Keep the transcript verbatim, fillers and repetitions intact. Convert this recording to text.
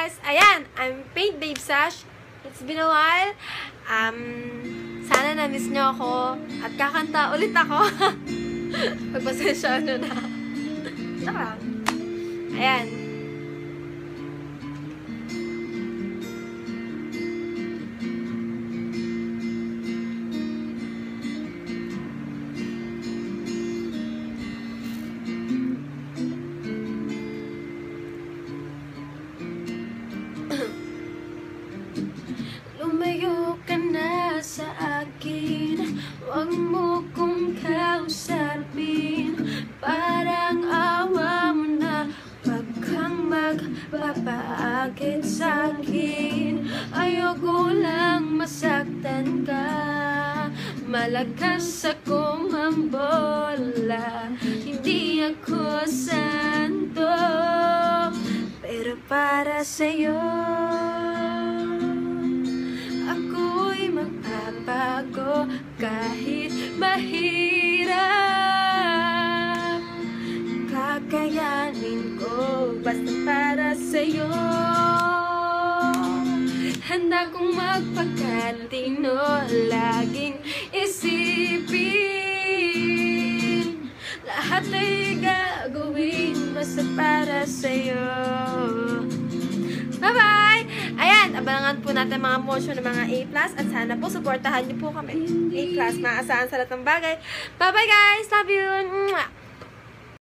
guys! Ayan! I'm Paint Babe Sash. It's been a while. Um, sana na-miss nyo ako. At kakanta ulit ako. Pagpasensya nyo na. Tsaka. Ayan. Lumayo ka na sa akin, huwag mo kong kausapin. Parang awa mo na, wag kang magpapaakit sa'kin. Ayoko lang masaktan ka, malakas akong mambola. Hindi ako santo, pero para sa'yo ako'y magpapago kahit mahirap. Kakayanin ko basta para sa'yo. Handa kong magpakatino, laging isipin. Lahat ay gagawin basta para sa'yo. Bye-bye! Ayan, abangan po natin mga motion ng mga A plus at sana po supportahan niyo po kami. A plus, maasahan sa lahat ng bagay. Bye-bye guys! Love you! Mwah!